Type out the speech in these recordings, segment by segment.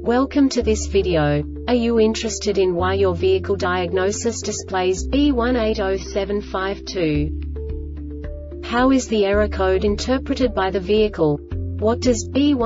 Welcome to this video. Are you interested in why your vehicle diagnosis displays B180752? How is the error code interpreted by the vehicle? What does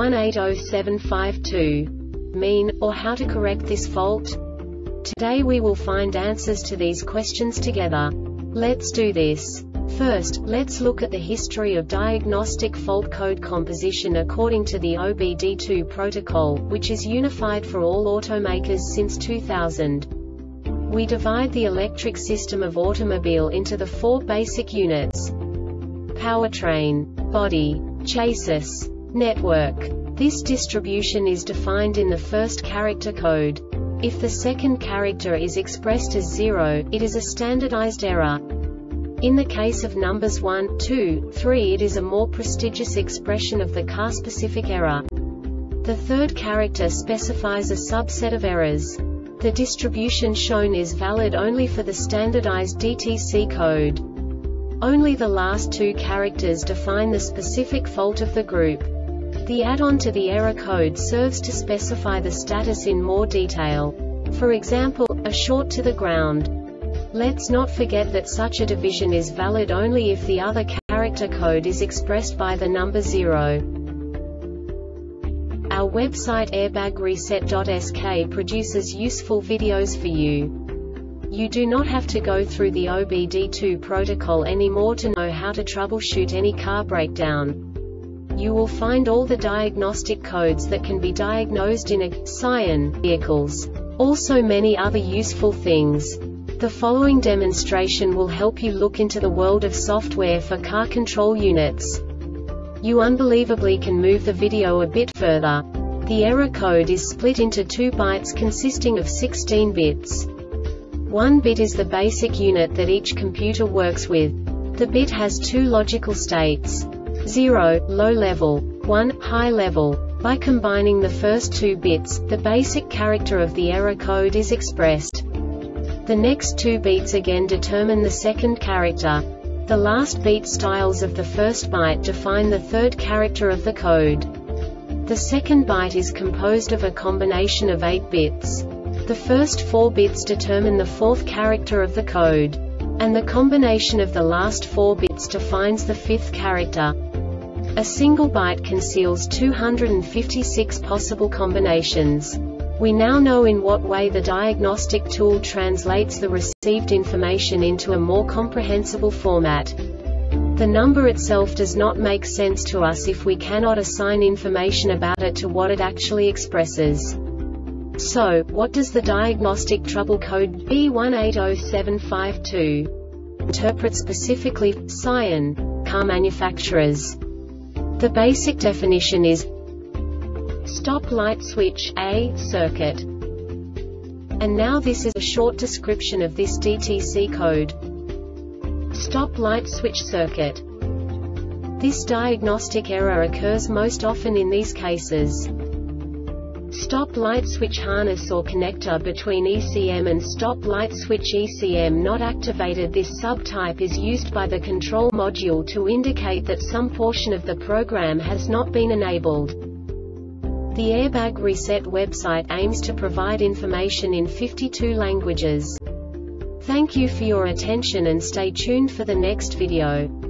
B180752 mean, or how to correct this fault? Today we will find answers to these questions together. Let's do this. First, let's look at the history of diagnostic fault code composition according to the OBD2 protocol, which is unified for all automakers since 2000. We divide the electric system of automobile into the four basic units: powertrain, body, chassis, network. This distribution is defined in the first character code. If the second character is expressed as 0, it is a standardized error. In the case of numbers 1, 2, 3, it is a more prestigious expression of the car-specific error. The third character specifies a subset of errors. The distribution shown is valid only for the standardized DTC code. Only the last two characters define the specific fault of the group. The add-on to the error code serves to specify the status in more detail. For example, a short to the ground. Let's not forget that such a division is valid only if the other character code is expressed by the number 0. Our website airbagreset.sk produces useful videos for you. You do not have to go through the OBD2 protocol anymore to know how to troubleshoot any car breakdown. You will find all the diagnostic codes that can be diagnosed in a Scion vehicles. Also many other useful things. The following demonstration will help you look into the world of software for car control units. You unbelievably can move the video a bit further. The error code is split into 2 bytes consisting of 16 bits. 1 bit is the basic unit that each computer works with. The bit has 2 logical states: 0, low level, 1, high level. By combining the first 2 bits, the basic character of the error code is expressed. The next 2 beats again determine the second character. The last beat styles of the first byte define the third character of the code. The second byte is composed of a combination of 8 bits. The first 4 bits determine the fourth character of the code. And the combination of the last 4 bits defines the fifth character. A single byte conceals 256 possible combinations. We now know in what way the diagnostic tool translates the received information into a more comprehensible format. The number itself does not make sense to us if we cannot assign information about it to what it actually expresses. So, what does the diagnostic trouble code B180752 interpret specifically for Scion car manufacturers? The basic definition is stop light switch A circuit. And now this is a short description of this DTC code. Stop light switch circuit. This diagnostic error occurs most often in these cases: stop light switch harness or connector between ECM and stop light switch ECM not activated. This subtype is used by the control module to indicate that some portion of the program has not been enabled. The Airbag Reset website aims to provide information in 52 languages. Thank you for your attention and stay tuned for the next video.